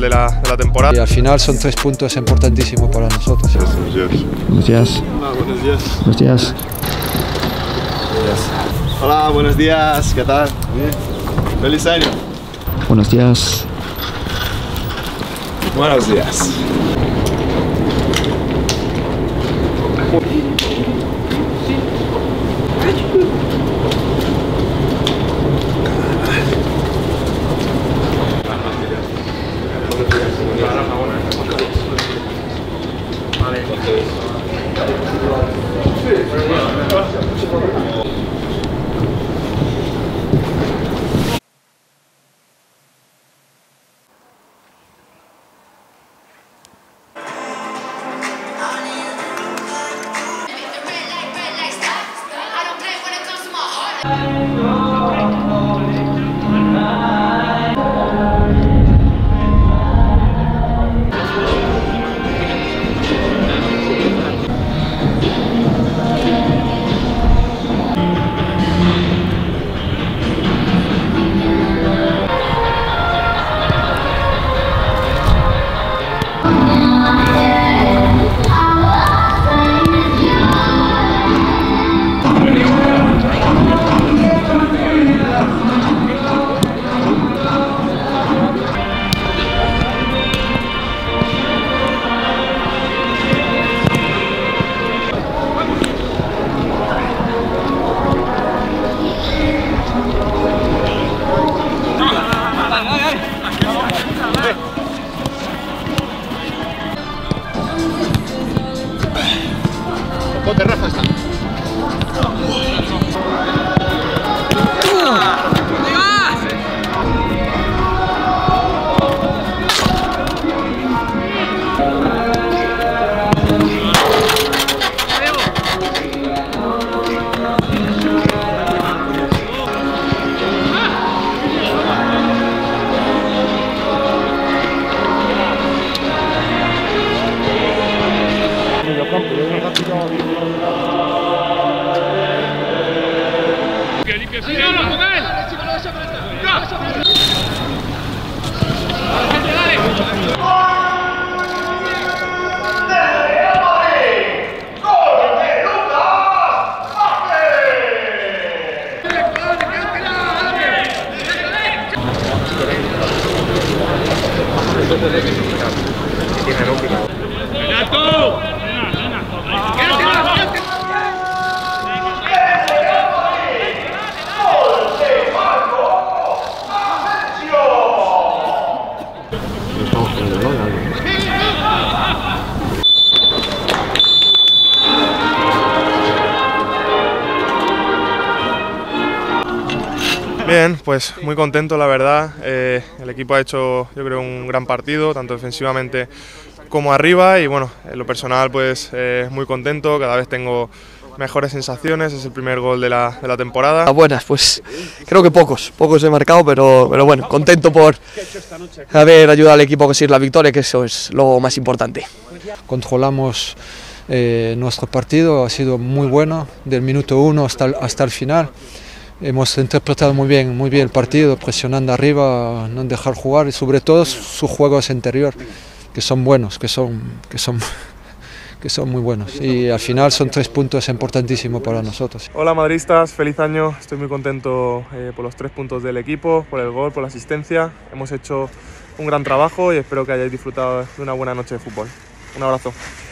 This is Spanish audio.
de la temporada. Y al final son 3 puntos importantísimos para nosotros. Buenos días. Buenos días. Hola, buenos días. Buenos días. Hola, buenos días. ¿Qué tal? Bien. Feliz año. Buenos días. Buenos días. Ponte Rafa está. Bien, pues muy contento la verdad. El equipo ha hecho, yo creo, un gran partido, tanto defensivamente como arriba, y bueno, en lo personal pues muy contento, cada vez tengo mejores sensaciones, es el primer gol de la temporada. Buenas, pues creo que pocos he marcado, pero bueno, contento por haber ayudado al equipo a conseguir la victoria, que eso es lo más importante. Controlamos nuestro partido, ha sido muy bueno, del minuto 1 hasta el final. Hemos interpretado muy bien el partido, presionando arriba, no dejar jugar, y sobre todo sus juegos interior, que son buenos, que son muy buenos, y al final son 3 puntos importantísimos para nosotros. Hola madridistas, feliz año, estoy muy contento por los 3 puntos del equipo, por el gol, por la asistencia. Hemos hecho un gran trabajo y espero que hayáis disfrutado de una buena noche de fútbol. Un abrazo.